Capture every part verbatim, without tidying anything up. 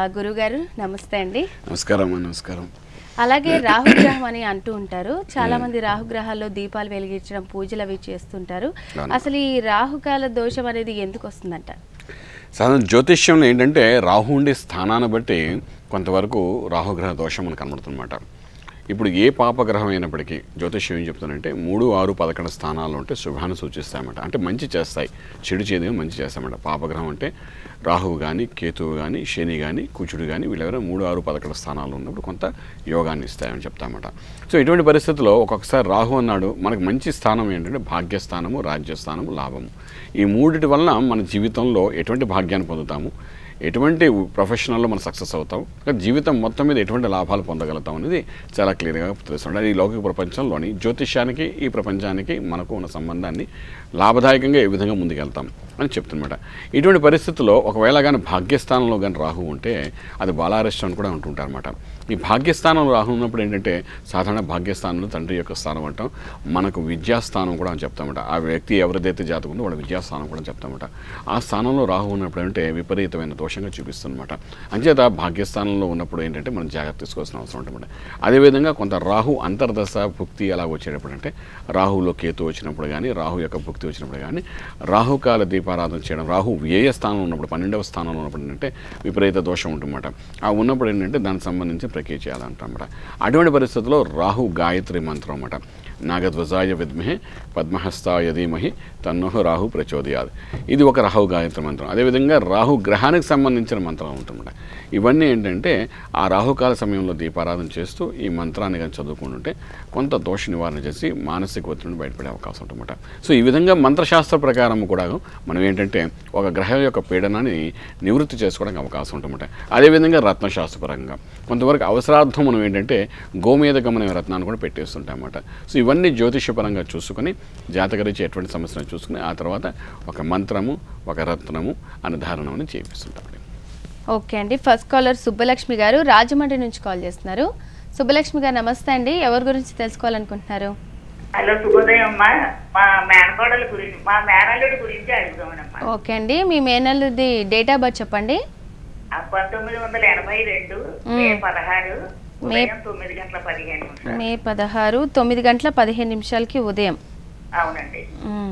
గురుగారు నమస్తే అండి. నమస్కారం నమస్కారం. అలాగే రాహుగ్రహం అని అంటూ ఉంటారు. చాలా మంది రాహుగ్రహాల్లో దీపాలు వెలిగించడం, పూజలు అవి చేస్తుంటారు. అసలు ఈ రాహుకాల దోషం అనేది ఎందుకు వస్తుందంట? సాధారణ జ్యోతిష్యంలో ఏంటంటే రాహు ఉండే స్థానాన్ని బట్టి కొంతవరకు రాహుగ్రహ దోషం మనకు కనబడుతుందన్నమాట. ఇప్పుడు ఏ పాపగ్రహం అయినప్పటికీ జ్యోతిష్యం ఏం చెప్తానంటే మూడు ఆరు పదకొండు స్థానాలు ఉంటే శుభాన్ని సూచిస్తాయన్నమాట. అంటే మంచి చేస్తాయి, చెడు చేదేమో మంచి చేస్తాయన్నమాట. పాపగ్రహం అంటే రాహువు కానీ, కేతువు కానీ, శని కానీ, కుచుడు కానీ వీళ్ళెవరైనా మూడు ఆరు పదకొండు స్థానాలు ఉన్నప్పుడు కొంత యోగాన్ని ఇస్తాయని చెప్తామన్నమాట. సో ఇటువంటి పరిస్థితుల్లో ఒక్కొక్కసారి రాహు అన్నాడు మనకు మంచి స్థానం ఏంటంటే భాగ్యస్థానము, రాజ్యస్థానము, లాభము. ఈ మూడిటి వలన మన జీవితంలో ఎటువంటి భాగ్యాన్ని పొందుతాము, ఎటువంటి ప్రొఫెషనల్లో మనం సక్సెస్ అవుతాం, జీవితం మొత్తం మీద ఎటువంటి లాభాలు పొందగలుగుతాం అనేది చాలా క్లియర్గా తెలుస్తుంది. అది ఈ లౌకిక ప్రపంచంలోని జ్యోతిష్యానికి ఈ ప్రపంచానికి మనకు ఉన్న సంబంధాన్ని లాభదాయకంగా ఏ విధంగా ముందుకెళ్తాం అని చెప్తున్నమాట. ఇటువంటి పరిస్థితుల్లో ఒకవేళ కానీ భాగ్యస్థానంలో కానీ రాహు ఉంటే అది బాలారిష్టం అని కూడా ఉంటుంటారు అనమాట. ఈ భాగ్యస్థానంలో రాహు ఉన్నప్పుడు ఏంటంటే సాధారణ భాగ్యస్థానంలో తండ్రి యొక్క స్థానం అంటాం, మనకు విద్యాస్థానం కూడా అని చెప్తామట. ఆ వ్యక్తి ఎవరిదైతే జాతకం ఉందో వాళ్ళ విద్యాస్థానం కూడా చెప్తామట. ఆ స్థానంలో రాహు ఉన్నప్పుడు అంటే విపరీతమైన దోషంగా చూపిస్తుందన్నమాట. అంచేత భాగ్యస్థానంలో ఉన్నప్పుడు ఏంటంటే మనం జాగ్రత్త తీసుకోవాల్సిన అవసరం ఉంటుందన్నమాట. అదేవిధంగా కొంత రాహు అంతర్దశ భుక్తి అలా వచ్చేటప్పుడు అంటే రాహులో కేతు వచ్చినప్పుడు కానీ, రాహు యొక్క భుక్తి వచ్చినప్పుడు కానీ రాహుకాల దీపారాధన చేయడం, రాహు వ్యయ స్థానంలో ఉన్నప్పుడు పన్నెండవ స్థానంలో ఉన్నప్పుడు ఏంటంటే విపరీత దోషం ఉంటుందన్నమాట. ఆ ఉన్నప్పుడు ఏంటంటే దానికి సంబంధించి ప్రక్రియ చేయాలంటారన్నమాట. అటువంటి పరిస్థితుల్లో రాహు గాయత్రి మంత్రం అన్నమాట. నాగధ్వజాయ విద్మహే పద్మహస్తాయ ధీమహి తన్నోహ రాహు ప్రచోదయాది. ఇది ఒక రాహు గాయత్రి మంత్రం. అదేవిధంగా రాహు గ్రహానికి సంబంధించిన మంత్రం ఉంటుందన్నమాట. ఇవన్నీ ఏంటంటే ఆ రాహుకాల సమయంలో దీపారాధన చేస్తూ ఈ మంత్రాన్ని కానీ చదువుకుంటుంటే కొంత దోష నివారణ చేసి మానసిక ఒత్తిడిని బయటపడే అవకాశం ఉంటుందన్నమాట. సో ఈ విధంగా మంత్రశాస్త్ర ప్రకారం కూడా మనం ఏంటంటే ఒక గ్రహం యొక్క పీడనాన్ని నివృత్తి చేసుకోవడానికి అవకాశం ఉంటుందన్నమాట. అదేవిధంగా రత్నశాస్త్రపరంగా కొంతవరకు అవసరార్థం మనం ఏంటంటే గోమేధకం అనే రత్నాన్ని కూడా పెట్టేస్తుంటాం అన్నమాట. సో ఇవన్నీ జ్యోతిష్యపరంగా చూసుకొని జాతకరీత్యా ఎటువంటి సమస్యలను చూసుకుని ఆ తర్వాత ఒక మంత్రము, ఒక రత్నము అనే ధారణని చేపిస్తుంటామండి. ఓకే అండి. ఫస్ట్ కాలర్ సుబ్బలక్ష్మి గారు రాజమండ్రి నుంచి కాల్ చేస్తున్నారు. సుబ్బలక్ష్మి గారు నమస్తే అండి. ఎవరి గురించి తెలుసుకోవాలనుకుంటున్నారు? హలో, శుభోదయం అమ్మా. మా మేనకోడల గురించి, మా మేనల్లుడి గురించి అడుగుతామమ్మా. ఓకే అండి. మీ మేనల్లుడి డేట్ ఆఫ్ బర్త్ చెప్పండి. పంతొమ్మిది వందల ఎనభై రెండు మే పదహారు ఉదయం తొమ్మిది గంటల పదిహేను నిమిషాలు. మే పదహారు తొమ్మిది గంటల పదిహేను నిమిషాలకి ఉదయం. అవునండి.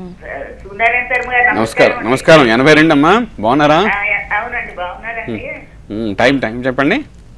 సుందరన్ శర్మ గారు నమస్కారం. నమస్కారం. ఎనభై రెండు అమ్మా, బాగున్నారా? అవునండి, బాగున్నారండి. టైం టైం చెప్పండి.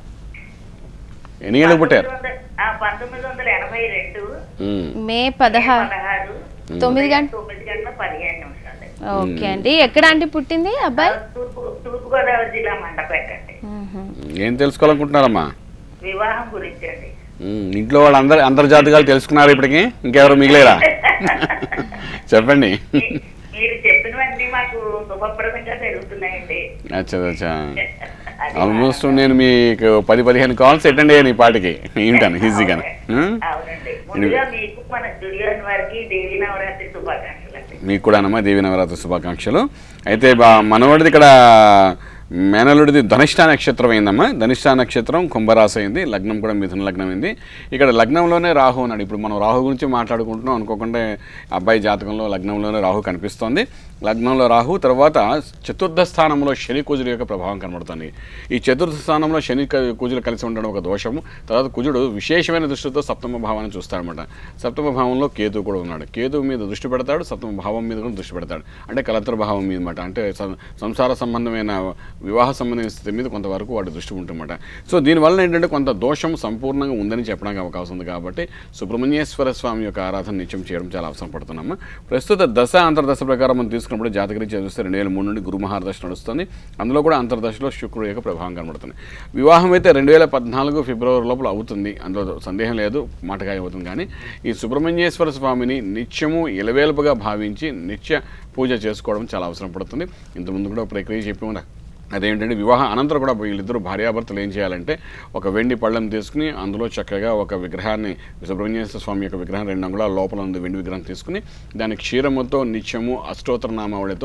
ఎన్ని గంటలకు పుట్టారు? పంతొమ్మిది వందల ఎనభై రెండు మే పదహారు తొమ్మిది గంటల తొమ్మిది గంటల పదిహేను నిమిషాలు. ఓకే అండి. ఎక్కడ అండి పుట్టింది అబ్బాయి? తూర్పు తూర్పుగోదావరి జిల్లా మండపేట అండి. ఏం తెలుసుకోవాలనుకుంటున్నారమ్మా? వివాహం గురించి అండి. ఇంట్లో వాళ్ళు అందరు అంతర్జాతకాలు తెలుసుకున్నారు ఇప్పటికి? ఇంకెవరు మిగిలేరా? చెప్పండి. మీరు చెప్పినవన్నీ మాకు శుభప్రదంగా జరుగుతున్నాయండి. అచ్చా అచ్చా. ఆల్మోస్ట్ నేను మీకు పది పదిహేను కాల్స్ అటెండ్ అయ్యాను ఈ పాటికి. ఏంటాను ఈజీగా. అవునండి. ముందుగా మీకు మన స్టూడియో వారికి దేవీ నవరాత్రి శుభాకాంక్షలు అండి. మీకు కూడా అన్నమా దేవీ నవరాత్రి శుభాకాంక్షలు. అయితే మనవాడిది ఇక్కడ మేనలుడిది ధనిష్ట నక్షత్రం అయిందమ్మా. ధనిష్ట నక్షత్రం కుంభరాశి అయింది, లగ్నం కూడా మిథున లగ్నం అయింది. ఇక్కడ లగ్నంలోనే రాహు ఉన్నాడు. ఇప్పుడు మనం రాహు గురించి మాట్లాడుకుంటున్నాం అనుకోకుండా అబ్బాయి జాతకంలో లగ్నంలోనే రాహు కనిపిస్తోంది. లగ్నంలో రాహు, తర్వాత చతుర్థ స్థానంలో శని కుజుడు యొక్క ప్రభావం కనబడుతుంది. ఈ చతుర్థ స్థానంలో శని కుజులు కలిసి ఉండడం ఒక దోషము. తర్వాత కుజుడు విశేషమైన దృష్టితో సప్తమ భావాన్ని చూస్తాడనమాట. సప్తమ భావంలో కేతు కూడా ఉన్నాడు. కేతు మీద దృష్టి పెడతాడు, సప్తమ భావం మీద కూడా దృష్టి పెడతాడు. అంటే కలత్ర భావం మీద అనమాట. అంటే సంసార సంబంధమైన వివాహ సంబంధించిన స్థితి మీద కొంతవరకు వాటి దృష్టి ఉంటుందన్నమాట. సో దీనివల్ల ఏంటంటే కొంత దోషం సంపూర్ణంగా ఉందని చెప్పడానికి అవకాశం ఉంది. కాబట్టి సుబ్రహ్మణ్యేశ్వర స్వామి యొక్క ఆరాధన నిత్యం చేయడం చాలా అవసరం పడుతున్నాము. ప్రస్తుత దశ అంతర్దశ ప్రకారం మనం తీసుకున్నప్పుడు జాతకరీత్యా చూస్తే రెండు వేల మూడు నుండి గురు మహారదశ నడుస్తుంది. అందులో కూడా అంతర్దశలో శుక్రుడు యొక్క ప్రభావం కనబడుతుంది. వివాహం అయితే రెండు వేల పద్నాలుగు ఫిబ్రవరి లోపల అవుతుంది, అందులో సందేహం లేదు, మాటకాయ అవుతుంది. కానీ ఈ సుబ్రహ్మణ్యేశ్వర స్వామిని నిత్యము ఇలవేలుపుగా భావించి నిత్య పూజ చేసుకోవడం చాలా అవసరం పడుతుంది. ఇంతకుముందు కూడా ప్రక్రియ చెప్పి ఉన్నా. అదేంటంటే వివాహ అనంతరం కూడా వీళ్ళిద్దరు భార్యాభర్తలు ఏం చేయాలంటే ఒక వెండి పళ్ళెం తీసుకుని అందులో చక్కగా ఒక విగ్రహాన్ని, సుబ్రహ్మణ్యేశ్వర స్వామి యొక్క విగ్రహం రెండు అంగుళాల లోపల ఉంది వెండి విగ్రహం తీసుకుని దాని క్షీరముతో నిత్యము అష్టోత్తర నామావళితో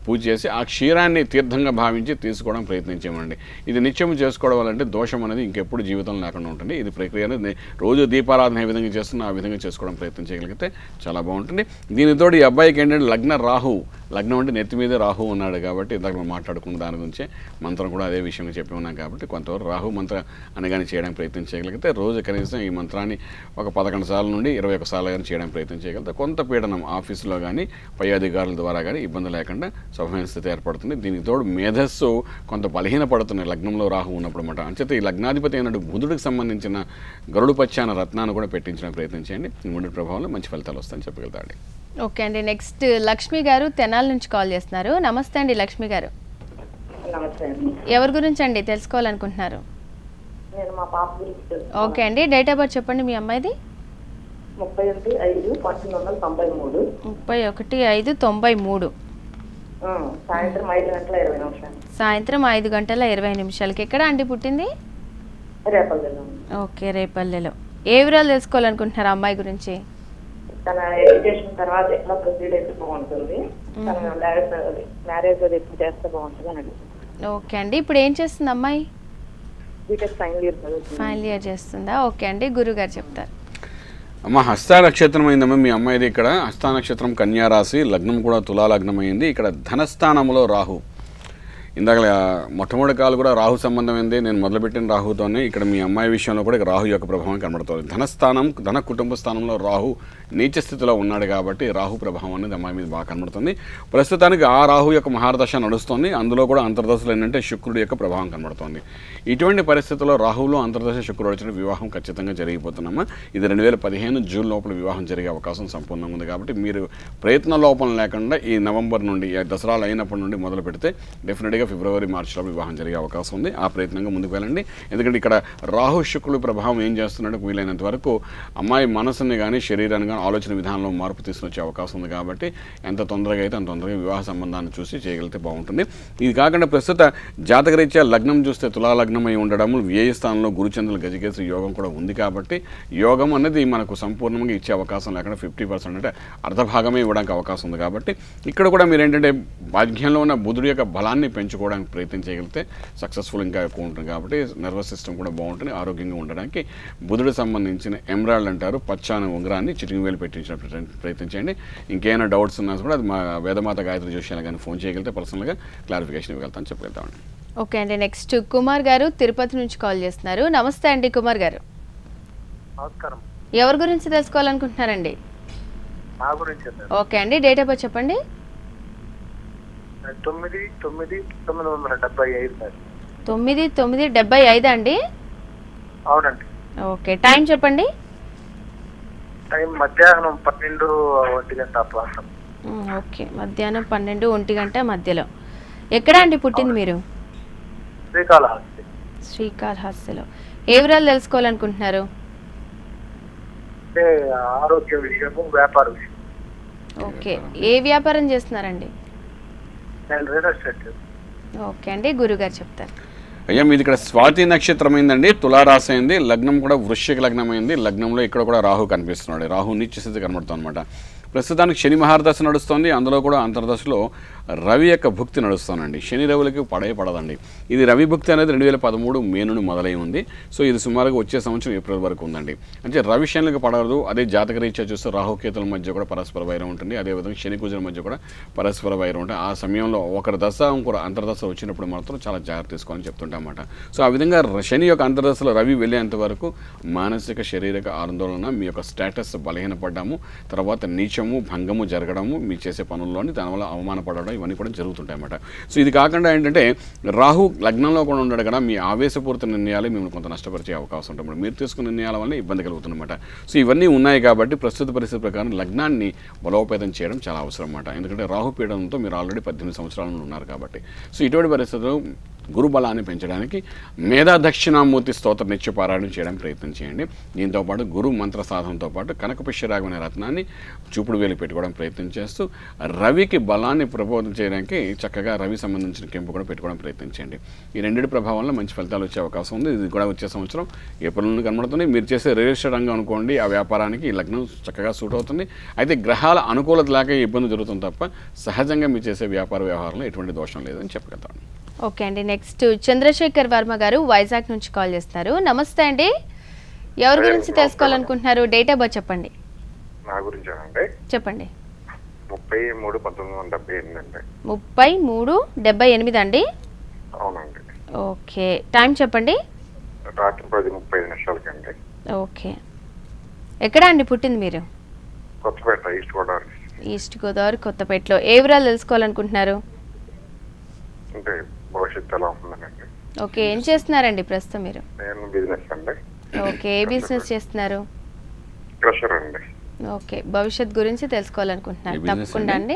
పూజ చేసి ఆ క్షీరాన్ని తీర్థంగా భావించి తీసుకోవడం ప్రయత్నించేమండి. ఇది నిత్యం చేసుకోవడం వల్ల అంటే దోషం అనేది ఇంకెప్పుడు జీవితం లేకుండా ఉంటుంది. ఇది ప్రక్రియ అనేది రోజు దీపారాధన ఏ విధంగా చేస్తున్నా ఆ విధంగా చేసుకోవడం ప్రయత్నం చేయగలిగితే చాలా బాగుంటుంది. దీనితో ఈ అబ్బాయికి ఏంటంటే లగ్న రాహు, లగ్నం అంటే నెత్తి మీద రాహు ఉన్నాడు కాబట్టి ఇందాక మనం మాట్లాడుకున్న దాని గురించే మంత్రం కూడా అదే విషయంగా చెప్పి ఉన్నాం కాబట్టి కొంతవరకు రాహు మంత్ర అనగానే చేయడానికి ప్రయత్నం చేయగలిగితే రోజు కనీసం ఈ మంత్రాన్ని ఒక పదకొండు సార్ల నుండి ఇరవై ఒక సార్లు కానీ చేయడానికి ప్రయత్నం చేయగలిగితే కొంత పీడనం ఆఫీసులో కానీ పై అధికారుల ద్వారా కానీ ఇబ్బంది లేకుండా స్వభావ స్థితి ఏర్పడుతుంది. దీనికి తోడు మేధస్సు కొంత బలహీనపడుతున్నాయి లగ్నంలో రాహు ఉన్నప్పుడు అన్నమాట. అంచేత ఈ లగ్నాధిపతి అయినట్టు బుధుడికి సంబంధించిన గరుడు పచ్చాన రత్నాన్ని కూడా పెట్టించడానికి ప్రయత్నం చేయండి. ఈ మూడు ప్రభావంలో మంచి ఫలితాలు వస్తాయని చెప్పగలుగుతాండి. ఓకే అండి. నెక్స్ట్ లక్ష్మి గారు తెనాల నుంచి కాల్ చేస్తున్నారు. నమస్తే అండి లక్ష్మి గారు. నమస్తే అండి. ఎవరి గురించి అండి తెలుసుకోవాలనుకుంటున్నారు? నేను మా పాప గురించి. ఓకే అండి. డేట్ ఆఫ్ బర్త్ చెప్పండి మీ అమ్మాయిది. ముప్పై ఒకటి ఐదు పంతొమ్మిది వందల తొంభై మూడు ముప్పై ఒకటి ఐదు తొంభై మూడు సాయంత్రం ఐదు గంటల ఇరవై నిమిషాలు. సాయంత్రం ఐదు గంటల ఇరవై నిమిషాలకి. ఎక్కడ అండి పుట్టింది? రేపల్లెలో. ఓకే, రేపల్లెలో. ఏ వివరాలు తెలుసుకోవాలనుకుంటున్నారు అమ్మాయి గురించి? తన ఎడ్యుకేషన్ తర్వాత ఎట్లా ప్రొసీడ్ అయితే బాగుంటుంది, తన మ్యారేజ్ మ్యారేజ్ అది ఎప్పుడు చేస్తే బాగుంటుంది అని అడుగుతుంది. ఓకే అండి. ఇప్పుడు ఏం చేస్తుంది అమ్మాయి? బీటెక్ ఫైనల్ ఇయర్ చదువుతుంది. ఫైనల్ ఇయర్ చేస్తుందా? ఓకే అండి. గురువు గారు చెప్తారు. అమ్మ హస్త నక్షత్రం అయిందమ్మా మీ అమ్మాయిది. ఇక్కడ హస్త నక్షత్రం కన్యారాశి, లగ్నం కూడా తులా లగ్నం అయింది. ఇక్కడ ధనస్థానంలో రాహు. ఇందాక మొట్టమొదటి కాలు కూడా రాహు సంబంధమైంది, నేను మొదలుపెట్టిన రాహుతోనే. ఇక్కడ మీ అమ్మాయి విషయంలో కూడా రాహు యొక్క ప్రభావం కనబడుతుంది. ధనస్థానం, ధన కుటుంబ స్థానంలో రాహు నీచ స్థితిలో ఉన్నాడు కాబట్టి రాహు ప్రభావం అనేది అమ్మాయి మీద బాగా కనబడుతుంది. ప్రస్తుతానికి ఆ రాహు యొక్క మహారదశ నడుస్తుంది. అందులో కూడా అంతర్దశలు ఏంటంటే శుక్రుడి యొక్క ప్రభావం కనబడుతుంది. ఇటువంటి పరిస్థితుల్లో రాహులో అంతర్దశ శుక్రుడు వచ్చిన వివాహం ఖచ్చితంగా జరిగిపోతున్నామా. ఇది రెండు వేల పదిహేను జూన్ లోపల వివాహం జరిగే అవకాశం సంపూర్ణంగా ఉంది. కాబట్టి మీరు ప్రయత్న లోపం లేకుండా ఈ నవంబర్ నుండి దసరాలు అయినప్పటి నుండి మొదలు పెడితే డెఫినెట్గా ఫిబ్రవరి మార్చిలో వివాహం జరిగే అవకాశం ఉంది. ఆ ప్రయత్నంగా ముందుకు వెళ్ళండి. ఎందుకంటే ఇక్కడ రాహు శుక్రుడి ప్రభావం ఏం చేస్తున్నాడు, వీలైనంత వరకు అమ్మాయి మనసుని కానీ శరీరాన్ని కానీ ఆలోచన విధానంలో మార్పు తీసుకొచ్చే అవకాశం ఉంది. కాబట్టి ఎంత తొందరగా అయితే అంత తొందరగా వివాహ సంబంధాన్ని చూసి చేయగలిగితే బాగుంటుంది. ఇది కాకుండా ప్రస్తుత జాతకరీత్యా లగ్నం చూస్తే తులా లగ్నం అయి ఉండడము, వ్యయ స్థానంలో గురుచంద్రుల గజకేశ్వరి యోగం కూడా ఉంది. కాబట్టి యోగం అనేది మనకు సంపూర్ణంగా ఇచ్చే అవకాశం లేకుండా ఫిఫ్టీ పర్సెంట్ అంటే అర్ధభాగమే ఇవ్వడానికి అవకాశం ఉంది. కాబట్టి ఇక్కడ కూడా మీరు ఏంటంటే భాగ్యంలో ఉన్న బుధుడి యొక్క బలాన్ని పెంచుకోవడానికి ప్రయత్నం చేయగలిగితే సక్సెస్ఫుల్ ఇంకా ఎక్కువ ఉంటుంది. కాబట్టి నర్వస్ సిస్టమ్ కూడా బాగుంటుంది. ఆరోగ్యంగా ఉండడానికి బుధుడికి సంబంధించిన ఎమరాల్డ్ అంటారు పచ్చాన ఉంగరాన్ని చిటికి వేలు పెట్టించిన ప్రయత్నం చేయండి. ఇంకేమైనా డౌట్స్ ఉన్నా కూడా అది మా వేదమాత గాయత్రి జోషియాలు కానీ ఫోన్ చేయగలిగితే పర్సనల్గా క్లారిఫికేషన్ ఇవ్వగలుగుతాను చెప్పగలుగుతామండి. ఓకే అండి. నెక్స్ట్ కుమార్ గారు తిరుపతి నుంచి కాల్ చేస్తున్నారు. నమస్తే అండి కుమార్ గారు. నమస్కారం. ఎవరి గురించి తెలుసుకోవాలనుకుంటున్నారండి? నా గురించి. ఓకే అండి. డేట్ ఆఫ్ బర్త్ చెప్పండి. తొమ్మిది తొమ్మిది తొమ్మిది వందల డెబ్బై ఐదు. తొమ్మిది తొమ్మిది డెబ్బై ఐదు అండి. అవునండి. ఓకే, టైం చెప్పండి. టైం మధ్యాహ్నం పన్నెండు ఒంటి గంట ప్రాంతం. ఓకే, మధ్యాహ్నం పన్నెండు ఒంటి గంట మధ్యలో. ఎక్కడ అండి పుట్టింది మీరు? శ్రీకాళహస్తి. శ్రీకాళహస్తిలో. ఏ వివరాలు తెలుసుకోవాలనుకుంటున్నారు? అంటే ఆరోగ్య విషయము, వ్యాపార విషయం. ఓకే, ఏ వ్యాపారం చేస్తున్నారండి? నేను రియల్ ఎస్టేట్. ఓకే అండి, గురుగారు చెప్తారు. అయ్యా మీది ఇక్కడ స్వాతి నక్షత్రం అయిందండి, తులారాశి అయింది, లగ్నం కూడా వృశ్చిక లగ్నం అయింది. లగ్నంలో ఇక్కడ కూడా రాహు కనిపిస్తున్నాడు. రాహు నీచ స్థితి కనబడుతుంది అనమాట. ప్రస్తుతానికి శని మహారదశ నడుస్తుంది. అందులో కూడా అంతర్దశలో రవి యొక్క భుక్తి నడుస్తానండి. శని రవులకి పడే పడదండి. ఇది రవి భుక్తి అనేది రెండు వేల పదమూడు మే నుండి మొదలై ఉంది. సో ఇది సుమారుగా వచ్చే సంవత్సరం ఏప్రిల్ వరకు ఉందండి. అంటే రవి శనులకు పడదు. అదే జాతకరీత్యా చూస్తే రాహుకేతుల మధ్య కూడా పరస్పర వైరం ఉంటుంది. అదేవిధంగా శని కుజుల మధ్య కూడా పరస్పర వైరం ఉంటుంది. ఆ సమయంలో ఒకరి దశ ఇంకొక అంతర్దశ వచ్చినప్పుడు మాత్రం చాలా జాగ్రత్త తీసుకోవాలని చెప్తుంటాం అన్నమాట. సో ఆ విధంగా శని యొక్క అంతర్దశలో రవి వెళ్ళేంత వరకు మానసిక శారీరక ఆందోళన, మీ యొక్క స్టేటస్ బలహీనపడ్డాము, తర్వాత నీచము భంగము జరగడము, మీ చేసే పనుల్లోని దానివల్ల అవమానపడడం, ఇవన్నీ కూడా జరుగుతుంటాయి అన్నమాట. సో ఇది కాకుండా ఏంటంటే రాహు లగ్నంలో కూడా ఉండడు కదా, మీ ఆవేశపూరిత నిర్ణయాలు మిమ్మల్ని కొంత నష్టపరిచే అవకాశం ఉంటుంది. మీరు తీసుకున్న నిర్ణయాల వల్ల ఇబ్బంది కలుగుతుందన్నమాట. సో ఇవన్నీ ఉన్నాయి కాబట్టి ప్రస్తుత పరిస్థితి ప్రకారం లగ్నాన్ని బలోపేతం చేయడం చాలా అవసరం అన్నమాట. ఎందుకంటే రాహు పీడనంతో మీరు ఆల్రెడీ పద్దెనిమిది సంవత్సరాల నుండి ఉన్నారు కాబట్టి. సో ఇటువంటి పరిస్థితుల్లో గురు బలాన్ని పెంచడానికి మేధా దక్షిణామూర్తి స్తోత్ర నిత్య పారాయణం చేయడానికి ప్రయత్నం చేయండి. దీంతోపాటు గురు మంత్ర సాధనతో పాటు కనకపుష్యరాగం అనే రత్నాన్ని చూపుడు వేలు పెట్టుకోవడానికి ప్రయత్నం చేస్తూ రవికి బలాన్ని ప్రబోధం చేయడానికి చక్కగా రవి సంబంధించిన కెంపు కూడా పెట్టుకోవడం ప్రయత్నం చేయండి. ఈ రెండింటి ప్రభావంలో మంచి ఫలితాలు వచ్చే అవకాశం ఉంది. ఇది కూడా వచ్చే సంవత్సరం ఏప్రిల్ నుండి కనబడుతుంది. మీరు చేసే రియల్ ఎస్టేట్ రంగం అనుకోండి, ఆ వ్యాపారానికి ఈ లగ్నం చక్కగా సూట్ అవుతుంది. అయితే గ్రహాల అనుకూలత లేక ఇబ్బంది జరుగుతుంది తప్ప సహజంగా మీరు చేసే వ్యాపార వ్యవహారంలో ఎటువంటి దోషం లేదని చెప్పగలుగుతాను. ఓకే అండి. నెక్స్ట్ చంద్రశేఖర్ వర్మ గారు వైజాగ్ నుంచి కాల్ చేస్తారు. నమస్తే అండి, ఎవరి గురించి తెలుసుకోవాలనుకుంటున్నారు? డేట్ ఆఫ్ బర్త్ చెప్పండి. నా గురించేనండి. చెప్పండి. ముప్పై మూడు పంతొమ్మిది వందల డెబ్బై ఎనిమిది అండి. ముప్పై మూడు డెబ్బై ఎనిమిది అండి. అవునండి. ఓకే, టైం చెప్పండి. రాత్రి పది ముప్పై ఐదు నిమిషాలకండి. ఓకే, ఎక్కడ అండి పుట్టింది మీరు? కొత్తపేట, ఈస్ట్ గోదావరి. ఈస్ట్ గోదావరి కొత్తపేటలో. ఏ వివరాలు తెలుసుకోవాలనుకుంటున్నారు? అంటే భవిష్యత్తు ఎలా ఉంటుందండి. ఓకే, ఏం చేస్తున్నారండి ప్రస్తుతం మీరు? నేను బిజినెస్ అండి. ఓకే, ఏ బిజినెస్ చేస్తున్నారు? క్రషర్ అండి. ఓకే, భవిష్యత్ గురించి తెలుసుకోవాలనుకుంటున్నారు. తప్పకుండా అండి.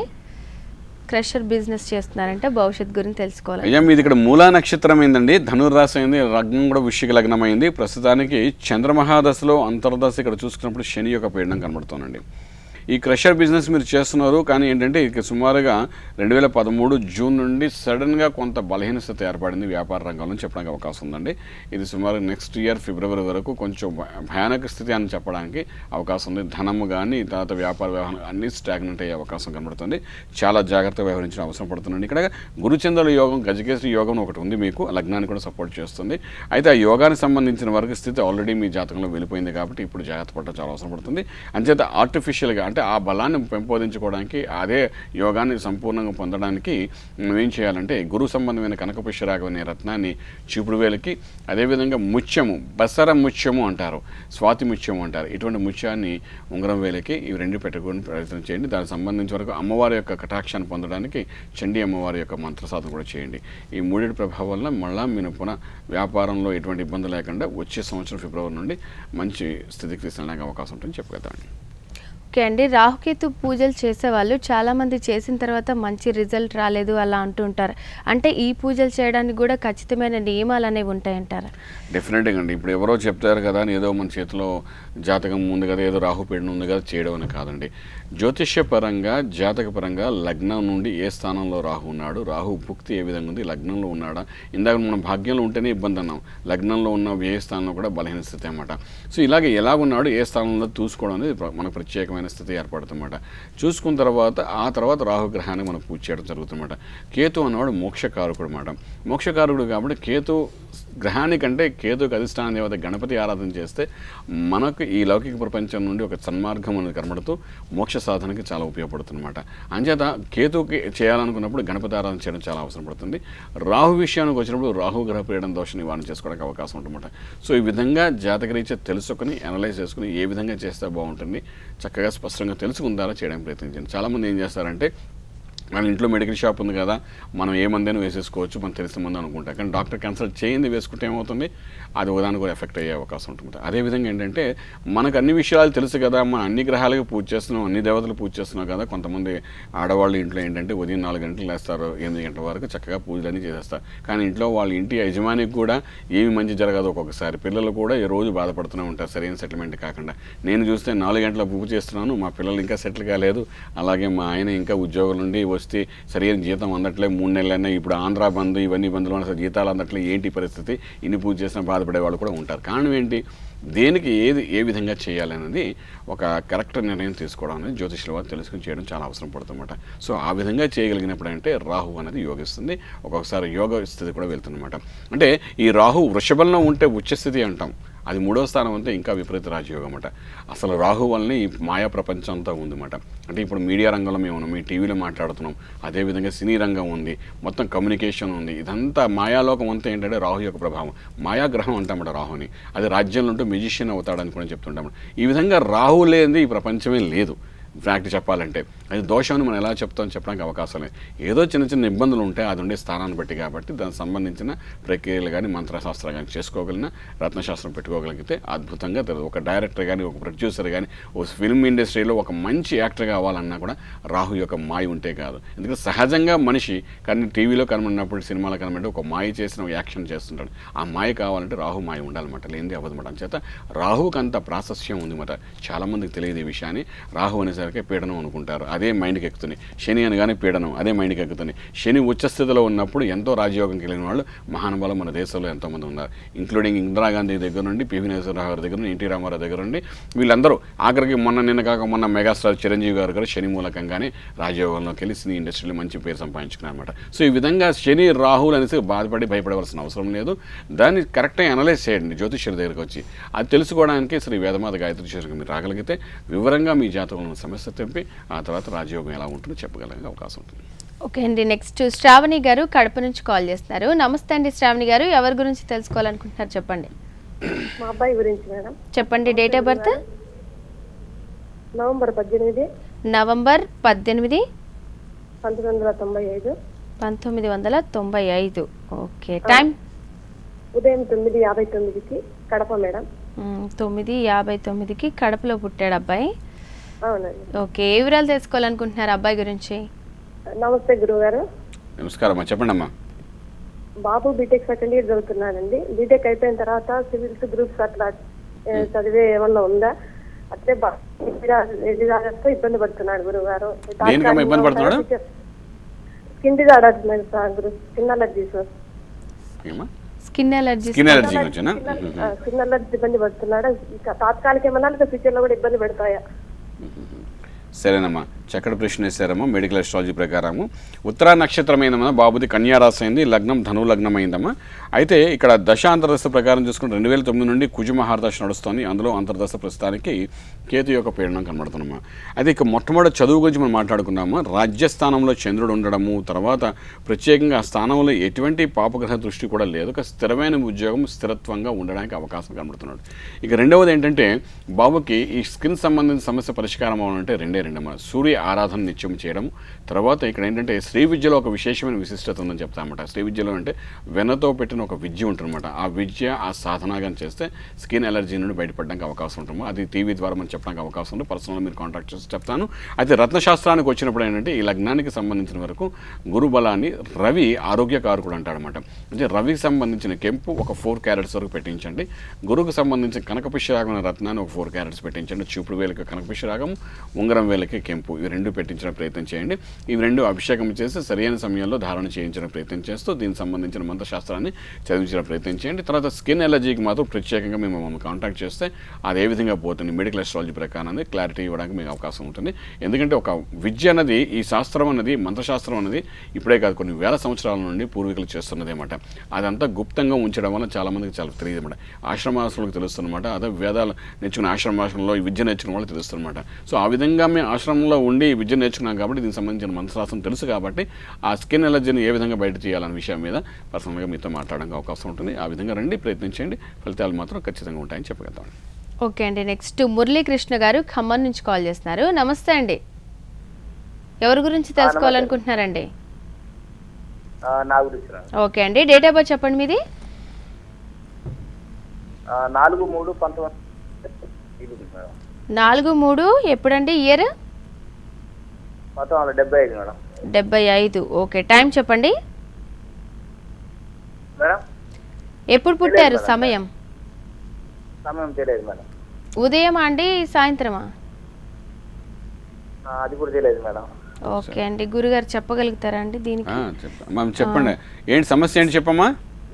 క్రషర్ బిజినెస్ చేస్తున్నారంటే భవిష్యత్ గురించి తెలుసుకోవాలి. అయ్యా, మీది ఇక్కడ మూలా నక్షత్రం అయిందండి, ధనుర్రాశి అయింది, లగ్నం కూడా వృశ్చిక లగ్నం అయింది. ప్రస్తుతానికి చంద్రమహాదశలో అంతర్దశ ఇక్కడ చూసుకున్నప్పుడు శని యొక్క పీడనం కనబడుతోందండి. ఈ క్రషర్ బిజినెస్ మీరు చేస్తున్నారు, కానీ ఏంటంటే ఇక సుమారుగా రెండు వేల పదమూడు జూన్ నుండి సడన్గా కొంత బలహీనత ఏర్పడింది వ్యాపార రంగంలో చెప్పడానికి అవకాశం ఉందండి. ఇది సుమారు నెక్స్ట్ ఇయర్ ఫిబ్రవరి వరకు కొంచెం భయానక స్థితి అని చెప్పడానికి అవకాశం ఉంది. ధనము కానీ తర్వాత వ్యాపార వ్యవహారం అన్నీ స్టాగ్నెంట్ అయ్యే అవకాశం కనబడుతుంది. చాలా జాగ్రత్తగా వ్యవహరించిన అవసరం పడుతుందండి. ఇక్కడ గురుచంద్రుల యోగం, గజకేశ్వరి యోగం ఒకటి ఉంది మీకు, లగ్నాన్ని కూడా సపోర్ట్ చేస్తుంది. అయితే ఆ యోగానికి సంబంధించిన వరకు స్థితి ఆల్రెడీ మీ జాతకంలో వెళ్ళిపోయింది కాబట్టి ఇప్పుడు జాగ్రత్త పడటం చాలా అవసరం పడుతుంది. అంచేత ఆర్టిఫిషియల్గా అంటే ఆ బలాన్ని పెంపొందించుకోవడానికి, అదే యోగాన్ని సంపూర్ణంగా పొందడానికి ఏం చేయాలంటే గురు సంబంధమైన కనకపుష్యరాగం అనే రత్నాన్ని చూపుడు వేలకి, అదేవిధంగా ముత్యము, బసర ముత్యము అంటారు, స్వాతి ముత్యము అంటారు, ఇటువంటి ముత్యాన్ని ఉంగరం వేలకి ఇవి రెండు పెట్టుకుని ప్రయత్నం చేయండి. దానికి సంబంధించిన వరకు అమ్మవారి యొక్క కటాక్షాన్ని పొందడానికి చండీ అమ్మవారి యొక్క మంత్ర సాధన కూడా చేయండి. ఈ మూడింటి ప్రభావం వల్ల మళ్ళీ మీరు పునః వ్యాపారంలో ఎటువంటి ఇబ్బంది లేకుండా వచ్చే సంవత్సరం ఫిబ్రవరి నుండి మంచి స్థితికి తీసుకెళ్ళడానికి అవకాశం ఉంటుందని చెప్పగలుగుతాను. ఓకే అండి. రాహుకేతు పూజలు చేసేవాళ్ళు చాలామంది చేసిన తర్వాత మంచి రిజల్ట్ రాలేదు అలా అంటుంటారు. అంటే ఈ పూజలు చేయడానికి కూడా ఖచ్చితమైన నియమాలు అనేవి ఉంటాయంటారా? డెఫినెట్గా అండి. ఇప్పుడు ఎవరో చెప్తారు కదా అని ఏదో మన చేతిలో జాతకం ఉంది కదా, ఏదో రాహుపీడనం ఉంది కదా చేయడం అని కాదండి. జ్యోతిష్యపరంగా, జాతకపరంగా లగ్నం నుండి ఏ స్థానంలో రాహు ఉన్నాడు, రాహు భుక్తి ఏ విధంగా ఉంది, లగ్నంలో ఉన్నాడా, ఇందాక మనం భాగ్యంలో ఉంటేనే ఇబ్బంది అన్నాం, లగ్నంలో ఉన్న ఏ స్థానంలో కూడా బలహీన స్థితి అన్నమాట. సో ఇలాగే ఎలా ఉన్నాడు, ఏ స్థానంలో చూసుకోవడం అనేది మనకు ప్రత్యేకమైన స్థితి ఏర్పడుతుందన్నమాట. చూసుకున్న తర్వాత ఆ తర్వాత రాహుగ్రహాన్ని మనం పూజ చేయడం జరుగుతుందన్నమాట. కేతు అన్నవాడు మోక్షకారకుడు అన్నమాట. మోక్షకారకుడు కాబట్టి కేతు గ్రహానికంటే కేతుకు అధిష్టాన దేవత గణపతి ఆరాధన చేస్తే మనకు ఈ లౌకిక ప్రపంచం నుండి ఒక సన్మార్గం అనేది కనబడుతూ మోక్ష సాధనకి చాలా ఉపయోగపడుతుందన్నమాట. అంచేత కేతుకి చేయాలనుకున్నప్పుడు గణపతి ఆరాధన చేయడం చాలా అవసరం పడుతుంది. రాహు విషయానికి వచ్చినప్పుడు రాహు గ్రహ పీడన దోష నివారణ చేసుకోవడానికి అవకాశం ఉంటుందన్నమాట. సో ఈ విధంగా జాతకరీత్యా తెలుసుకుని అనలైజ్ చేసుకుని ఏ విధంగా చేస్తే బాగుంటుంది చక్కగా స్పష్టంగా తెలుసుకుందారా చేయడానికి ప్రయత్నించండి. చాలామంది ఏం చేస్తారంటే మన ఇంట్లో మెడికల్ షాప్ ఉంది కదా, మనం ఏ మందైనా వేసేసుకోవచ్చు, మనం తెలిసిన మంది అనుకుంటాం. కానీ డాక్టర్ కన్సల్ట్ చేయింది వేసుకుంటే ఏమవుతుంది, అది ఒకదానికి కూడా ఎఫెక్ట్ అయ్యే అవకాశం ఉంటుంది. అదేవిధంగా ఏంటంటే మనకు అన్ని విషయాలు తెలుసు కదా, మనం అన్ని గ్రహాలకు పూజ చేస్తున్నాం, అన్ని దేవతలు పూజ చేస్తున్నాం కదా. కొంతమంది ఆడవాళ్ళు ఇంట్లో ఏంటంటే ఉదయం నాలుగు గంటలు వేస్తారు, ఎనిమిది గంటల వరకు చక్కగా పూజలన్నీ చేసేస్తారు. కానీ ఇంట్లో వాళ్ళ ఇంటి యజమానికి కూడా ఏమి మంచి జరగదు. ఒక్కొక్కసారి పిల్లలు కూడా ఈ రోజు బాధపడుతూనే ఉంటారు సరైన సెటిల్మెంట్ కాకుండా. నేను చూస్తే నాలుగు గంటల పూజ చేస్తున్నాను, మా పిల్లలు ఇంకా సెటిల్ కాలేదు, అలాగే మా ఆయన ఇంకా ఉద్యోగం నుండి వస్తే సరైన జీతం అందట్లే, మూడు నెలలైనా ఇప్పుడు ఆంధ్ర బంధు ఇవన్నీ బంధువులు అసలు జీతాలు అందట్లే, ఏంటి పరిస్థితి, ఇన్ని పూజ చేసినా బాధపడే వాళ్ళు కూడా ఉంటారు. కారణం ఏంటి, దేనికి ఏది ఏ విధంగా చేయాలనేది ఒక కరెక్ట్ నిర్ణయం తీసుకోవడం అనేది జ్యోతిష్యుల వారు తెలుసుకుని చేయడం చాలా అవసరం పడుతుందన్నమాట. సో ఆ విధంగా చేయగలిగినప్పుడు అంటే రాహు అనేది యోగిస్తుంది, ఒక్కొక్కసారి యోగ స్థితి కూడా వెళ్తుందన్నమాట. అంటే ఈ రాహు వృషభంలో ఉంటే ఉచ్చస్థితి అంటాం, అది మూడవ స్థానం అంతే ఇంకా విపరీత రాజయోగం అన్నమాట. అసలు రాహు వల్లనే ఈ మాయా ప్రపంచం అంతా ఉందన్నమాట. అంటే ఇప్పుడు మీడియా రంగంలో మేము ఉన్నాం, మీ టీవీలో మాట్లాడుతున్నాం, అదేవిధంగా సినీ రంగం ఉంది, మొత్తం కమ్యూనికేషన్ ఉంది, ఇదంతా మాయాలోకం అంతా ఏంటంటే రాహు యొక్క ప్రభావం. మాయాగ్రహం అంటామట రాహుని, అది రాజ్యంలో ఉంటూ మ్యూజిషియన్ అవుతాడని కూడా చెప్తుంటాం. ఈ విధంగా రాహు లేనిది ఈ ప్రపంచమే లేదు. ఫ్యాక్ట్ చెప్పాలంటే అది దోషం మనం ఎలా చెప్తామని చెప్పడానికి అవకాశం లేదు. ఏదో చిన్న చిన్న ఇబ్బందులు ఉంటాయి అది ఉండే స్థానాన్ని బట్టి కాబట్టి దానికి సంబంధించిన ప్రక్రియలు కానీ మంత్రశాస్త్రం కానీ చేసుకోగలిగిన రత్నశాస్త్రం పెట్టుకోగలిగితే అద్భుతంగా తెలియదు. ఒక డైరెక్టర్ కానీ ఒక ప్రొడ్యూసర్ కానీ ఒక ఫిల్మ్ ఇండస్ట్రీలో ఒక మంచి యాక్టర్ కావాలన్నా కూడా రాహు యొక్క మాయ ఉంటే కాదు. ఎందుకంటే సహజంగా మనిషి కానీ టీవీలో కనబడినప్పుడు సినిమాలో కనబడి ఒక మాయ చేసిన ఒక యాక్షన్ చేస్తుంటాడు. ఆ మాయ కావాలంటే రాహు మాయ ఉండాలన్నమాట, లేనిది అవ్వదన్నమాట. చేత రాహుకి అంత ప్రాశస్యం ఉందన్నమాట. చాలామందికి తెలియదు ఈ విషయాన్ని. రాహు అనేసరికి పీడనం అనుకుంటారు, అదే మైండ్కి ఎక్కుతుంది. శని అనగానే పీడనం, అదే మైండ్కి ఎక్కుతుంది. శని ఉచ్చస్థితిలో ఉన్నప్పుడు ఎంతో రాజయోగం కలిగిన వాళ్ళు మహానుభావులు మన దేశంలో ఎంతోమంది ఉన్నారు. ఇంక్లూడింగ్ ఇందిరాగాంధీ దగ్గర నుండి పివి నరసింహరావు గారి దగ్గర నుండి ఎన్టీ రామారావు దగ్గర నుండి వీళ్ళందరూ ఆఖరికి మొన్న నిన్న కాక మొన్న మెగాస్టార్ చిరంజీవి గారు కూడా శని మూలకంగానే రాజయోగంలోకి వెళ్ళి సినీ ఇండస్ట్రీలో మంచి పేరు సంపాదించుకున్నారు అనమాట. సో ఈ విధంగా శని రాహులు అనేసి బాధపడి భయపడవలసిన అవసరం లేదు. దాన్ని కరెక్ట్గా అనలైజ్ చేయండి జ్యోతిష్యుడి దగ్గరికి వచ్చి. అది తెలుసుకోవడానికి శ్రీ వేదమాత గాయత్రి చేరికి మీరు రాగలిగితే వివరంగా మీ జాతకంలో సమస్య తెంపి ఆ తర్వాత రాజయోగం ఎలా ఉంటుందో చెప్పగలిగే అవకాశం ఉంటుంది. ఓకే అండి. నెక్స్ట్ శ్రావణి గారు కడప నుంచి కాల్ చేస్తున్నారు. నమస్తే అండి శ్రావణి గారు, ఎవరి గురించి తెలుసుకోవాలనుకుంటున్నారు చెప్పండి. మా అబ్బాయి గురించి మేడం. చెప్పండి. డేట్ ఆఫ్ బర్త్ నవంబర్ పద్దెనిమిది నవంబర్ పద్దెనిమిది పంతొమ్మిది వందల తొంభై ఐదు పంతొమ్మిది వందల తొంభై ఐదు ఓకే. టైం ఉదయం తొమ్మిది యాభై తొమ్మిదికి కడప మేడం. తొమ్మిది యాభై తొమ్మిదికి కడపలో పుట్టాడు అబ్బాయి. అవునండి. ఓకే. ఏ వివరాలు తెలుసుకోవాలనుకుంటున్నారు అబ్బాయి గురించి? నమస్తే గురువు గారు. నమస్కారం అమ్మా, చెప్పండి అమ్మా. బాబు బీటెక్ సెకండ్ ఇయర్ చదువుతున్నాడండి. బీటెక్ అయిపోయిన తర్వాత సివిల్స్ గ్రూప్స్ అట్లా చదివే ఏమన్నా ఉందా? అట్లే ఎదిగాలతో ఇబ్బంది పడుతున్నాడు గురువు గారు. ఇబ్బంది పడుతున్నాడు స్కిన్ డిజార్డర్స్ గురు skin allergies skin allergy skin allergy skin allergy ఇబ్బంది పడుతున్నాడు. తాత్కాలికమన్నా లేదా ఫ్యూచర్ లో కూడా ఇబ్బంది పెడతాయా? సరేనమ్మా, చక్కటి ప్రశ్న వేశారమ్మా. మెడికల్ అస్ట్రాలజీ ప్రకారము ఉత్తరా నక్షత్రమైందమ్మా, బాబుది కన్యారాశి అయింది, లగ్నం ధను లగ్నం అయిందమ్మా. అయితే ఇక్కడ దశ అంతర్దశ ప్రకారం చూసుకుంటే రెండు వేల తొమ్మిది నుండి కుజ మహారదశ నడుస్తుంది. అందులో అంతర్దశ ప్రస్తుతానికి కేతు యొక్క పీడనం కనబడుతుందమ్మా. అయితే ఇక మొట్టమొదటి చదువు గురించి మనం మాట్లాడుకున్నాము. రాజ్యస్థానంలో చంద్రుడు ఉండడము, తర్వాత ప్రత్యేకంగా ఆ స్థానంలో ఎటువంటి పాపగ్రహ దృష్టి కూడా లేదు. ఒక స్థిరమైన ఉద్యోగం స్థిరత్వంగా ఉండడానికి అవకాశం కనబడుతున్నాడు. ఇక రెండవది ఏంటంటే బాబుకి ఈ స్కిన్ సంబంధించిన సమస్య పరిష్కారం అవ్వాలంటే రెండే రెండమ్మా. సూర్య ఆరాధన నిత్యం చేయడం, తర్వాత ఇక్కడ ఏంటంటే శ్రీ విద్యలో ఒక విశేషమైన విశిష్టత ఉందని చెప్తామన్నమాట. శ్రీ విద్యలో అంటే వెన్నతో పెట్టిన ఒక విద్య ఉంటుందన్నమాట. ఆ విద్య ఆ సాధనగా చేస్తే స్కిన్ ఎలర్జీ నుండి బయటపడడానికి అవకాశం ఉంటుంది. అది టీవీ ద్వారా మనం చెప్పడానికి అవకాశం ఉంది. పర్సనల్గా మీరు కాంటాక్ట్ చేసి చెప్తాను. అయితే రత్నశాస్త్రానికి వచ్చినప్పుడు ఏంటంటే ఈ లగ్నానికి సంబంధించిన వరకు గురు బలాన్ని రవి ఆరోగ్యకారకుడు అంటాడనమాట. అంటే రవికి సంబంధించిన కెంపు ఒక ఫోర్ క్యారెట్స్ వరకు పెట్టించండి. గురువుకు సంబంధించిన కనకపుష్యరాగం రత్నాన్ని ఒక ఫోర్ క్యారెట్స్ పెట్టించండి. చూపుడు వేలకి కనకపుష్యరాగం, ఉంగరం వేలకి కెంపు, ఇవి రెండు పెట్టించిన ప్రయత్నం చేయండి. ఇవి రెండు అభిషేకం చేసి సరైన సమయంలో ధారణ చేయించడం ప్రయత్నం చేస్తూ దీనికి సంబంధించిన మంత్రశాస్త్రాన్ని చదివించడం ప్రయత్నం చేయండి. తర్వాత స్కిన్ ఎలర్జీకి మాత్రం ప్రత్యేకంగా మేము మమ్మల్ని కాంటాక్ట్ చేస్తే అది ఏ విధంగా పోతుంది మెడికల్ అస్ట్రాలజీ ప్రకారం అనేది క్లారిటీ ఇవ్వడానికి మీకు అవకాశం ఉంటుంది. ఎందుకంటే ఒక విద్య అన్నది, ఈ శాస్త్రం అన్నది, మంత్రశాస్త్రం అనేది ఇప్పుడే కాదు కొన్ని వేల సంవత్సరాల నుండి పూర్వీకులు చేస్తున్నది అనమాట. అదంతా గుప్తంగా ఉంచడం వల్ల చాలామందికి చాలా తెలియదు అనమాట. ఆశ్రమాసులకు తెలుస్తుందన్నమాట. అదే వేదాలు నేర్చుకున్న ఆశ్రమాశ్రమంలో ఈ విద్య నేర్చుకున్న వాళ్ళు తెలుస్తుందన్నమాట. సో ఆ విధంగా మేము ఆశ్రమంలో ఉండి విద్య నేర్చుకున్నాం కాబట్టి దీనికి సంబంధించిన మంత్రశాస్త్రం తెలుసు కాబట్టి ఆ స్కిన్ ఎలర్జీని ఏ విధంగా బయట చేయాలనే విషయం మీద పర్సనల్గా మీతో మాట్లాడడానికి అవకాశం ఉంటుంది. ఆ విధంగా రండి, ప్రయత్నించండి, ఫలితాలు మాత్రం ఖచ్చితంగా ఉంటాయని చెప్పగలుగుతాం. ఓకే అండి. నెక్స్ట్ మురళీకృష్ణ గారు ఖమ్మం నుంచి కాల్ చేస్తున్నారు. నమస్తే అండి, ఎవరి గురించి తెలుసుకోవాలనుకుంటున్నారండి? ఓకే అండి. డేట్ ఆఫ్ బర్త్ చెప్పండి మీది. నాలుగు మూడు పంతొమ్మిది నాలుగు మూడు ఎప్పుడండి? ఇయర్ డెబ్బై ఐదు మేడం. డెబ్బై ఐదు ఓకే. టైం చెప్పండి. మేడం ఎప్పుడు పుట్టారు? సమయం సమయం తెలియదు మేడం. ఉదయమా అండి, సాయంత్రమా? అది కూడా తెలియదు మేడం. ఓకే అండి. గురుగారు చెప్పగలుగుతారా అండి దీనికి? చెప్పండి, ఏంటి సమస్య ఏంటి చెప్పమ్మా.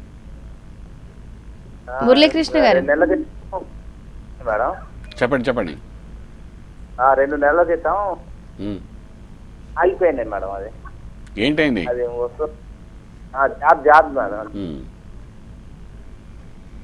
మురళీకృష్ణ గారు మేడం చెప్పండి చెప్పండి. రెండు నెలల క్రితం ఆగిపోయింది మేడం. అది ఏంటైంది? అది జాబ్ జాబ్ మేడం.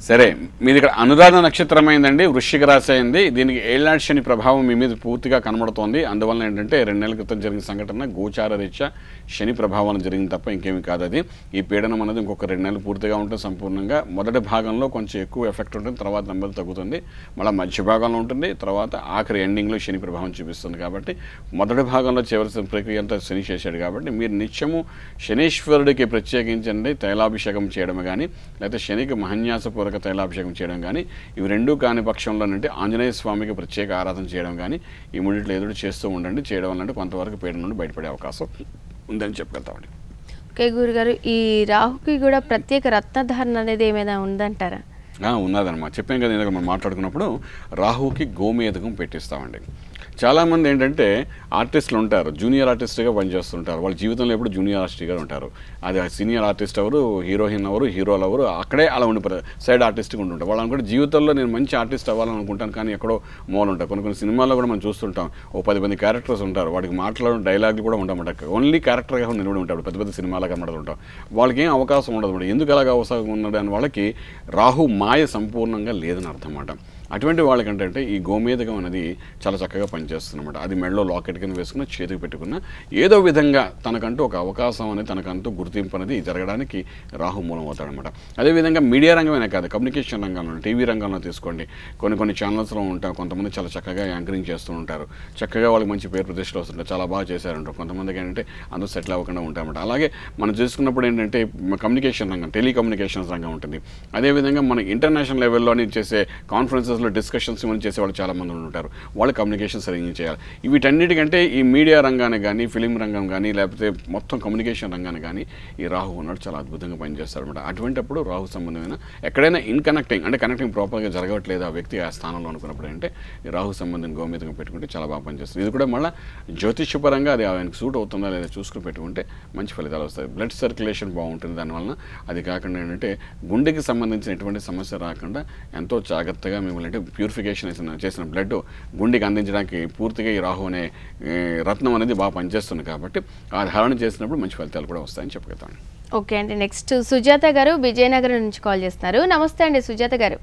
సరే, మీది ఇక్కడ అనురాధ నక్షత్రం అయిందండి, వృశ్చిక రాశి అయింది. దీనికి ఏళ్ళనాటి శని ప్రభావం మీ మీద పూర్తిగా కనబడుతోంది. అందువల్ల ఏంటంటే రెండు నెలల క్రితం జరిగిన సంఘటన గోచార రీత్యా శని ప్రభావం జరిగింది తప్ప ఇంకేమి కాదు. అది ఈ పీడనం అనేది ఇంకొక రెండు నెలలు పూర్తిగా ఉంటుంది సంపూర్ణంగా. మొదటి భాగంలో కొంచెం ఎక్కువ ఎఫెక్ట్ ఉంటుంది, తర్వాత నెమ్మది తగ్గుతుంది, మళ్ళీ మధ్య భాగంలో ఉంటుంది, తర్వాత ఆఖరి ఎండింగ్లో శని ప్రభావం చూపిస్తుంది. కాబట్టి మొదటి భాగంలో చేయవలసిన ప్రక్రియ అంతా శని చేశాడు. కాబట్టి మీరు నిత్యము శనీశ్వరుడికి ప్రత్యేకించండి తైలాభిషేకం చేయడం కానీ, లేకపోతే శనికి మహన్యాసపూర్వక తైలాభిషేకం చేయడం కానీ, ఇవి రెండూ కాని పక్షంలోనంటే ఆంజనేయ స్వామికి ప్రత్యేక ఆరాధన చేయడం కానీ ఈ మూడిట్లో ఎదురు చేస్తూ ఉండండి. చేయడం వల్ల కొంతవరకు పీడ నుండి బయటపడే అవకాశం ఉందని చెప్పగలుగుతామండి. ఓకే గురుగారు, ఈ రాహుకి కూడా ప్రత్యేక రత్నధారణ అనేది ఏమైనా ఉందంటారా? ఉన్నదన్నమాట. చెప్పాను కదా ఇందాక మనం మాట్లాడుకున్నప్పుడు రాహుకి గోమేధకం పెట్టిస్తామండి. చాలామంది ఏంటంటే ఆర్టిస్టులు ఉంటారు, జూనియర్ ఆర్టిస్ట్గా పనిచేస్తుంటారు. వాళ్ళ జీవితంలో ఎప్పుడు జూనియర్ ఆర్టిస్ట్గా ఉంటారు. అది సీనియర్ ఆర్టిస్ట్ ఎవరు, హీరోయిన్ ఎవరు, హీరోలు ఎవరు, అక్కడే అలా ఉండిపోతారు, సైడ్ ఆర్టిస్ట్గా ఉంటుంటారు. వాళ్ళు అనుకుంటే జీవితంలో నేను మంచి ఆర్టిస్ట్ అవ్వాలని అనుకుంటాను, కానీ ఎక్కడో మూల ఉంటారు. కొన్ని కొన్ని సినిమాల్లో కూడా మనం చూస్తుంటాం, ఓ పది మంది క్యారెక్టర్స్ ఉంటారు, వాడికి మాట్లాడడం డైలాగులు కూడా ఉంటామంట, ఓన్లీ క్యారెక్టర్గా నిలబడి ఉంటాడు, పెద్ద పెద్ద సినిమాలో కనబడుతుంటాం. వాళ్ళకి ఏం అవకాశం ఉండదు. ఎందుకు అలాగ అవకాశం ఉన్నాడు అని వాళ్ళకి రాహు మాయ సంపూర్ణంగా లేదని అర్థం అన్నమాట. అటువంటి వాళ్ళకంటే ఈ గోమేధకం అనేది చాలా చక్కగా పనిచేస్తుందన్నమాట. అది మెడలో లాకెట్ కింద వేసుకున్న, చేతికి పెట్టుకున్న, ఏదో విధంగా తనకంటూ ఒక అవకాశం అనేది, తనకంటూ గుర్తింపు అనేది జరగడానికి రాహు మూలం అవుతాడనమాట. అదేవిధంగా మీడియా రంగమే కాదు, కమ్యూనికేషన్ రంగంలో, టీవీ రంగంలో తీసుకోండి. కొన్ని కొన్ని ఛానల్స్లో ఉంటారు, కొంతమంది చాలా చక్కగా యాంకరింగ్ చేస్తూ ఉంటారు, చక్కగా వాళ్ళకి మంచి పేరు ప్రతిష్టలు వస్తుంటారు, చాలా బాగా చేశారంటారు. కొంతమందికి ఏంటంటే అందరూ సెటిల్ అవ్వకుండా ఉంటారన్నమాట. అలాగే మనం చూసుకున్నప్పుడు ఏంటంటే కమ్యూనికేషన్ రంగం, టెలికమ్యూనికేషన్స్ రంగం ఉంటుంది. అదేవిధంగా మన ఇంటర్నేషనల్ లెవెల్లోని చేసే కాన్ఫరెన్సెస్ డిస్కషన్స్ ఇవన్నీ చేసేవాళ్ళు చాలా మంది ఉంటారు, వాళ్ళు కమ్యూనికేషన్ సరిగ్గా చేయాలి. వీటన్నిటికంటే ఈ మీడియా రంగాన్ని కానీ, ఫిలిం రంగం కానీ, లేకపోతే మొత్తం కమ్యూనికేషన్ రంగాన్ని కానీ ఈ రాహు ఉన్నాడు చాలా అద్భుతంగా పనిచేస్తారు అనమాట. అటువంటిప్పుడు రాహు సంబంధమైన ఎక్కడైనా ఇన్ కనెక్టింగ్ అంటే కనెక్టింగ్ ప్రాపర్గా జరగట్లేదు ఆ వ్యక్తి ఆ స్థానంలో అనుకున్నప్పుడు అంటే ఈ రాహు సంబంధం గోమేధకం పెట్టుకుంటే చాలా బాగా పనిచేస్తుంది. ఇది కూడా మళ్ళీ జ్యోతిష్యపరంగా అది ఆయనకు సూట్ అవుతుందా లేదా చూసుకుని పెట్టుకుంటే మంచి ఫలితాలు వస్తాయి. బ్లడ్ సర్క్యులేషన్ బాగుంటుంది దానివల్ల. అది కాకుండా ఏంటంటే గుండెకి సంబంధించిన ఎటువంటి సమస్య రాకుండా ఎంతో జాగ్రత్తగా మిమ్మల్ని అంటే ప్యూరిఫికేషన్ చేసిన బ్లడ్ గుండెకి అందించడానికి పూర్తిగా ఈ రాహు అనే రత్నం అనేది బాగా పనిచేస్తుంది. కాబట్టి ఆ ధారణ చేసినప్పుడు మంచి ఫలితాలు కూడా వస్తాయని చెప్పగలుగుతాను. ఓకే అండి, నెక్స్ట్ సుజాత గారు విజయనగరం నుంచి కాల్ చేస్తున్నారు. నమస్తే అండి సుజాత గారు.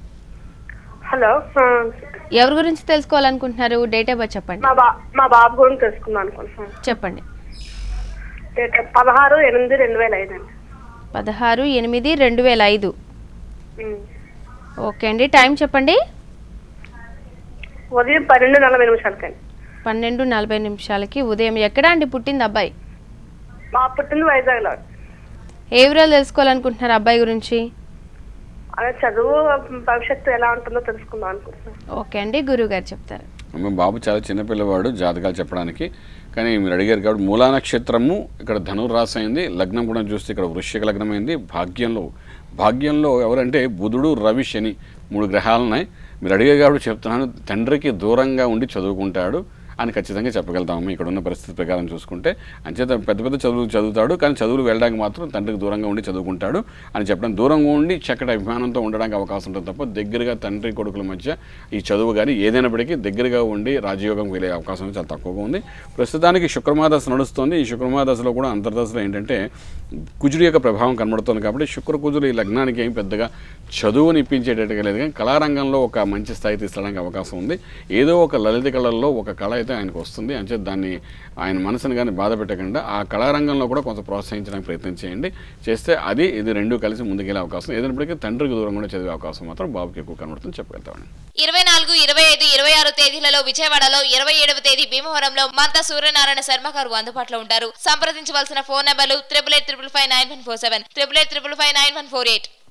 హలో, ఎవరి గురించి తెలుసుకోవాలనుకుంటున్నారు? డేట్ ఆఫ్ బర్త్ చెప్పండి. మా బాబు గురించి తెలుసుకుందాం అనుకుంటున్నాను. చెప్పండి. పదహారు ఎనిమిది రెండు వేల ఐదు అండి. పదహారు ఎనిమిది రెండు వేల ఐదు ఓకే అండి, టైం చెప్పండి. ఉదయం పన్నెండు నలభై నిమిషాలకండి. పన్నెండు నలభై నిమిషాలకి ఉదయం. ఎక్కడ అండి పుట్టింది అబ్బాయి? మా పుట్టింది వైజాగ్లో. ఏ వివరాలు తెలుసుకోవాలనుకుంటున్నారు అబ్బాయి గురించి? అదే చదువు భవిష్యత్తు ఎలా ఉంటుందో తెలుసుకుందాం అనుకుంటున్నాను. ఓకే అండి, గురువు గారు చెప్తారు. బాబు చాలా చిన్నపిల్లవాడు జాతకాలు చెప్పడానికి, కానీ మీరు అడిగారు కాబట్టి మూలా నక్షత్రము ఇక్కడ ధనుర్రాశి అయింది, లగ్నం కూడా చూస్తే ఇక్కడ వృశ్చిక లగ్నం అయింది. భాగ్యంలో భాగ్యంలో ఎవరంటే బుధుడు, రవి, శని మూడు గ్రహాలు ఉన్నాయి. మీరు అడిగే కాబట్టి చెప్తున్నాను, తండ్రికి దూరంగా ఉండి చదువుకుంటాడు అని ఖచ్చితంగా చెప్పగలుగుతాము ఇక్కడ ఉన్న పరిస్థితి ప్రకారం చూసుకుంటే. అంచేత పెద్ద పెద్ద చదువులు చదువుతాడు, కానీ చదువులు వెళ్ళడానికి మాత్రం తండ్రికి దూరంగా ఉండి చదువుకుంటాడు అని చెప్పడం. దూరంగా ఉండి చక్కటి అభిమానంతో ఉండడానికి అవకాశం ఉంటుంది తప్ప దగ్గరగా తండ్రి కొడుకుల మధ్య ఈ చదువు కానీ ఏదైనప్పటికీ దగ్గరగా ఉండి రాజయోగం వెళ్ళే అవకాశం చాలా తక్కువగా ఉంది. ప్రస్తుతానికి శుక్రమాదశ నడుస్తుంది. ఈ శుక్రమాదశలో కూడా అంతర్దశలో ఏంటంటే కుజుడి యొక్క ప్రభావం కనబడుతుంది. కాబట్టి శుక్ర కుజుడు ఈ లగ్నానికి ఏం పెద్దగా చదువుని ఇప్పించేటట్టుగా లేదు, కానీ కళారంగంలో ఒక మంచి స్థాయి తీసుకోవడానికి అవకాశం ఉంది. ఏదో ఒక లలిత కళల్లో ఒక కళ అయితే ఆయనకు వస్తుంది. అంటే దాన్ని ఆయన మనసును కానీ బాధ పెట్టకుండా ఆ కళారంగంలో కూడా కొంత ప్రోత్సహించడానికి ప్రయత్నం చేయండి. చేస్తే అది ఇది రెండు కలిసి ముందుకెళ్ళే అవకాశం, ఏదైనప్పటికీ తండ్రికి దూరం కూడా చదివే అవకాశం మాత్రం బాబుకి ఎక్కువ కనబడుతుంది చెప్పగలుగుతామని. ఇరవై నాలుగు ఇరవై ఐదు ఇరవై ఆరు తేదీలలో విజయవాడలో, ఇరవై ఏడవ తేదీ భీమవరంలో మంతా సూర్యనారాయణ శర్మ గారు అందుబాటులో ఉంటారు. సంప్రదించవలసిన ఫోన్ నెంబర్లు triple eight triple five nine one four seven triple eight triple five nine one four eight.